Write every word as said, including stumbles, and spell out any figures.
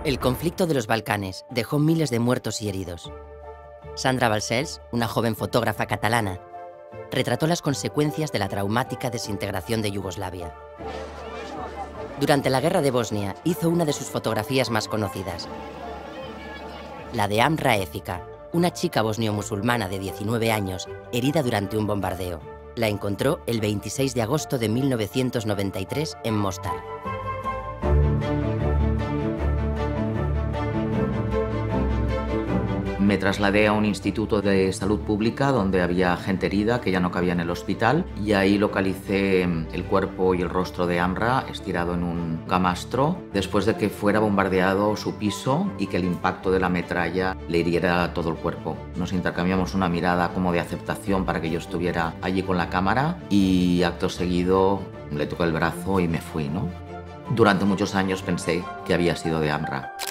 El conflicto de los Balcanes dejó miles de muertos y heridos. Sandra Balcells, una joven fotógrafa catalana, retrató las consecuencias de la traumática desintegración de Yugoslavia. Durante la guerra de Bosnia hizo una de sus fotografías más conocidas, la de Amra Efika, una chica bosnio-musulmana de diecinueve años herida durante un bombardeo. La encontró el veintiséis de agosto de mil novecientos noventa y tres en Mostar. Me trasladé a un instituto de salud pública donde había gente herida que ya no cabía en el hospital y ahí localicé el cuerpo y el rostro de Amra estirado en un camastro después de que fuera bombardeado su piso y que el impacto de la metralla le hiriera todo el cuerpo. Nos intercambiamos una mirada como de aceptación para que yo estuviera allí con la cámara y acto seguido le toqué el brazo y me fui, ¿no? Durante muchos años pensé que había sido de Amra.